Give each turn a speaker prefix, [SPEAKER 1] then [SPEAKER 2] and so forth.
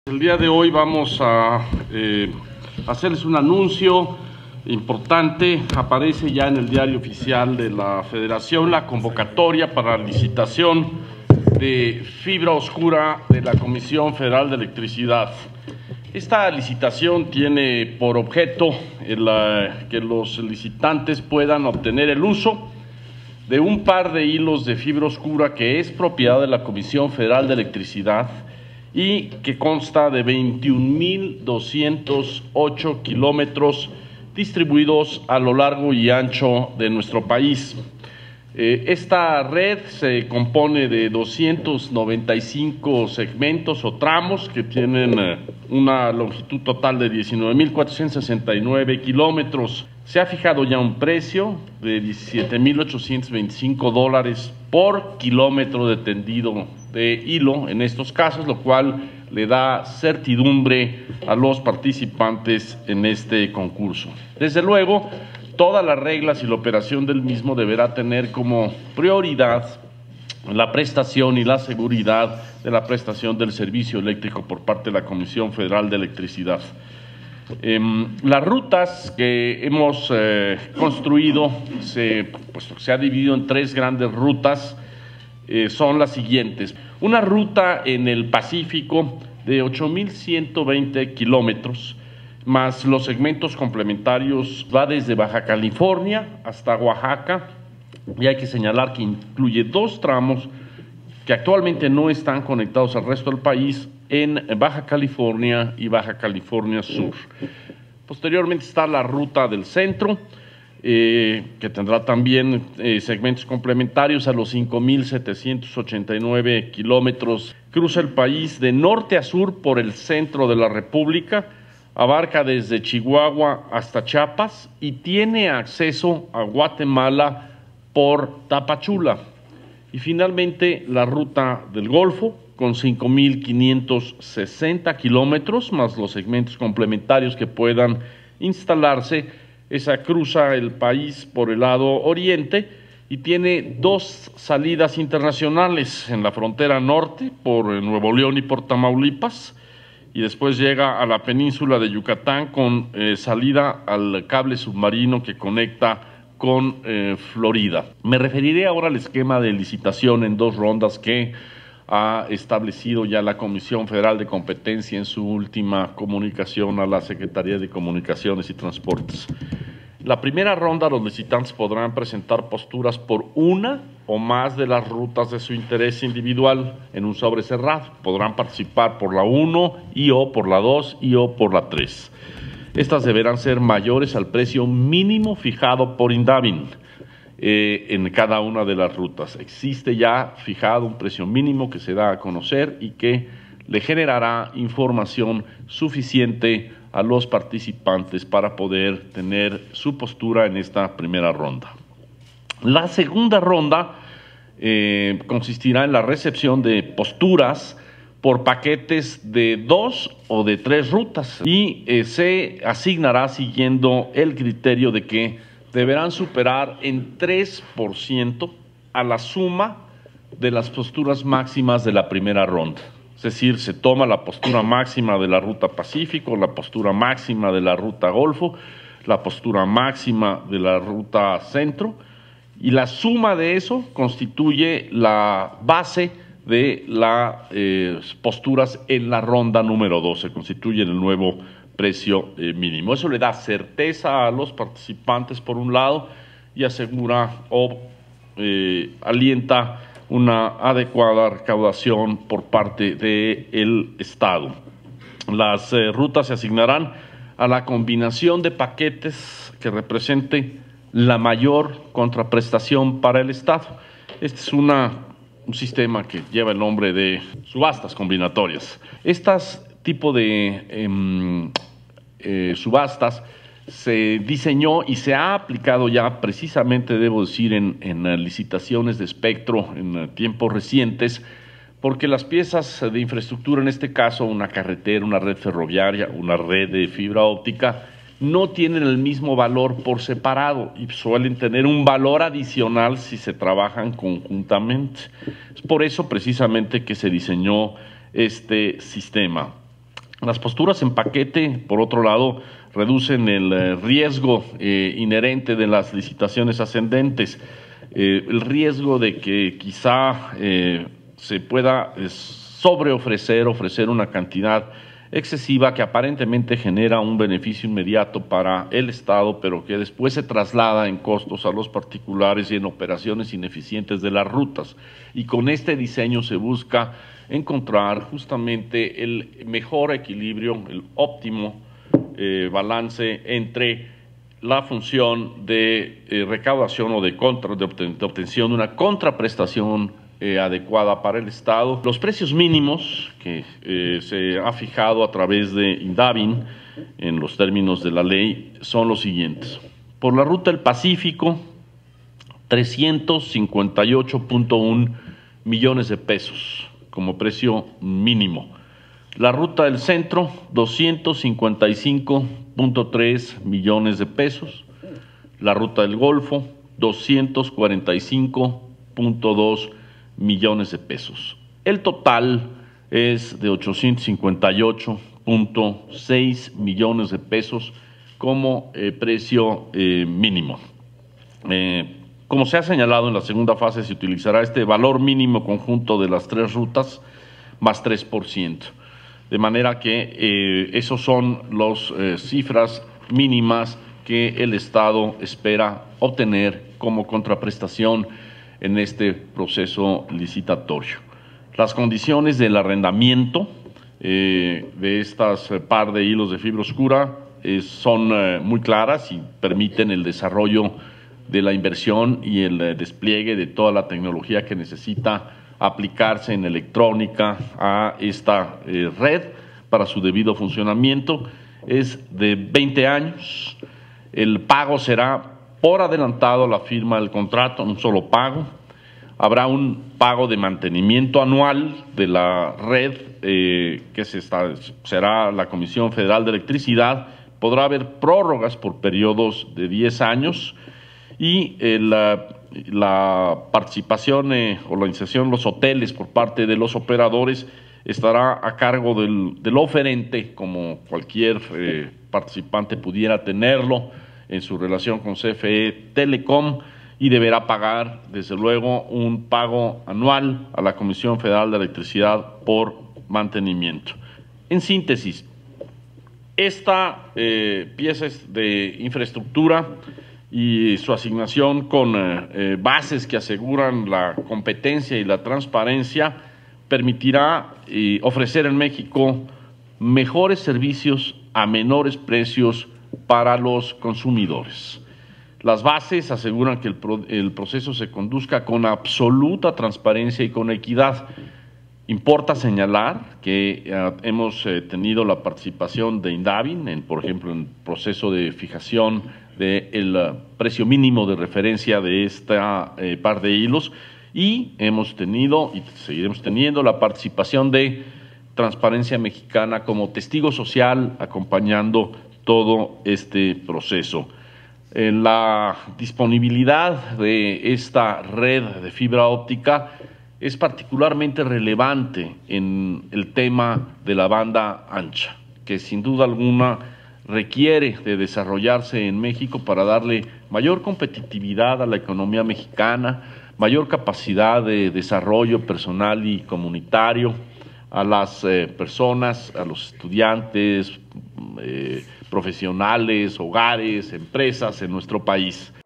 [SPEAKER 1] El día de hoy vamos a hacerles un anuncio importante. Aparece ya en el diario oficial de la Federación la convocatoria para la licitación de fibra oscura de la Comisión Federal de Electricidad. Esta licitación tiene por objeto que los licitantes puedan obtener el uso de un par de hilos de fibra oscura que es propiedad de la Comisión Federal de Electricidad y que consta de 21.208 kilómetros distribuidos a lo largo y ancho de nuestro país. Esta red se compone de 295 segmentos o tramos que tienen una longitud total de 19.469 kilómetros. Se ha fijado ya un precio de $17.825 por kilómetro de tendido de hilo en estos casos, lo cual le da certidumbre a los participantes en este concurso. Desde luego, todas las reglas y la operación del mismo deberá tener como prioridad la prestación y la seguridad de la prestación del servicio eléctrico por parte de la Comisión Federal de Electricidad. Las rutas que hemos construido se ha dividido en tres grandes rutas. Son las siguientes: una ruta en el Pacífico de 8.120 kilómetros, más los segmentos complementarios, va desde Baja California hasta Oaxaca, y hay que señalar que incluye dos tramos que actualmente no están conectados al resto del país en Baja California y Baja California Sur. Posteriormente está la ruta del centro, que tendrá también segmentos complementarios a los 5.789 kilómetros. Cruza el país de norte a sur por el centro de la República, abarca desde Chihuahua hasta Chiapas y tiene acceso a Guatemala por Tapachula. Y finalmente la ruta del Golfo, con 5.560 kilómetros, más los segmentos complementarios que puedan instalarse. Esa cruza el país por el lado oriente y tiene dos salidas internacionales en la frontera norte por Nuevo León y por Tamaulipas, y después llega a la península de Yucatán con salida al cable submarino que conecta con Florida. Me referiré ahora al esquema de licitación en dos rondas que ha establecido ya la Comisión Federal de Competencia en su última comunicación a la Secretaría de Comunicaciones y Transportes. La primera ronda, los licitantes podrán presentar posturas por una o más de las rutas de su interés individual en un sobre cerrado. Podrán participar por la 1 y/o por la 2 y/o por la 3. Estas deberán ser mayores al precio mínimo fijado por Indavin en cada una de las rutas. Existe ya fijado un precio mínimo que se da a conocer y que le generará información suficiente a los participantes para poder tener su postura en esta primera ronda. La segunda ronda consistirá en la recepción de posturas por paquetes de 2 o de 3 rutas y se asignará siguiendo el criterio de que deberán superar en 3% a la suma de las posturas máximas de la primera ronda. Es decir, se toma la postura máxima de la ruta Pacífico, la postura máxima de la ruta Golfo, la postura máxima de la ruta Centro, y la suma de eso constituye la base de las posturas en la ronda número 2, se constituye el nuevo precio mínimo. Eso le da certeza a los participantes por un lado y asegura o alienta una adecuada recaudación por parte del Estado. Las rutas se asignarán a la combinación de paquetes que represente la mayor contraprestación para el Estado. Este es un sistema que lleva el nombre de subastas combinatorias. Estas tipo de subastas se diseñó y se ha aplicado ya precisamente, debo decir, en licitaciones de espectro en tiempos recientes, porque las piezas de infraestructura, en este caso una carretera, una red ferroviaria, una red de fibra óptica, no tienen el mismo valor por separado y suelen tener un valor adicional si se trabajan conjuntamente. Es por eso precisamente que se diseñó este sistema. Las posturas en paquete, por otro lado, reducen el riesgo inherente de las licitaciones ascendentes, el riesgo de que quizá se pueda ofrecer una cantidad excesiva que aparentemente genera un beneficio inmediato para el Estado, pero que después se traslada en costos a los particulares y en operaciones ineficientes de las rutas. Y con este diseño se busca encontrar justamente el mejor equilibrio, el óptimo balance entre la función de recaudación o de obtención de una contraprestación adecuada para el Estado. Los precios mínimos que se ha fijado a través de Indabin en los términos de la ley son los siguientes. Por la ruta del Pacífico, 358.1 millones de pesos como precio mínimo. La ruta del centro, 255.3 millones de pesos. La ruta del Golfo, 245.2 millones de pesos. El total es de 858.6 millones de pesos como precio mínimo. Como se ha señalado, en la segunda fase se utilizará este valor mínimo conjunto de las tres rutas más 3%. De manera que esos son las cifras mínimas que el Estado espera obtener como contraprestación en este proceso licitatorio. Las condiciones del arrendamiento de estas par de hilos de fibra oscura son muy claras y permiten el desarrollo de la inversión y el despliegue de toda la tecnología que necesita aplicarse en electrónica a esta red para su debido funcionamiento. Es de 20 años. El pago será por adelantado a la firma del contrato, un solo pago. Habrá un pago de mantenimiento anual de la red que será la Comisión Federal de Electricidad. Podrá haber prórrogas por periodos de 10 años y la participación o la inserción en los hoteles por parte de los operadores estará a cargo del oferente, como cualquier participante pudiera tenerlo en su relación con CFE Telecom, y deberá pagar, desde luego, un pago anual a la Comisión Federal de Electricidad por mantenimiento. En síntesis, esta pieza de infraestructura y su asignación con bases que aseguran la competencia y la transparencia permitirá ofrecer en México mejores servicios a menores precios para los consumidores. Las bases aseguran que el proceso se conduzca con absoluta transparencia y con equidad. Importa señalar que hemos tenido la participación de Indabin, por ejemplo, en el proceso de fijación del precio mínimo de referencia de esta par de hilos, y hemos tenido y seguiremos teniendo la participación de Transparencia Mexicana como testigo social acompañando todo este proceso. La disponibilidad de esta red de fibra óptica es particularmente relevante en el tema de la banda ancha, que sin duda alguna requiere de desarrollarse en México para darle mayor competitividad a la economía mexicana, mayor capacidad de desarrollo personal y comunitario a las personas, a los estudiantes, profesionales, hogares, empresas en nuestro país.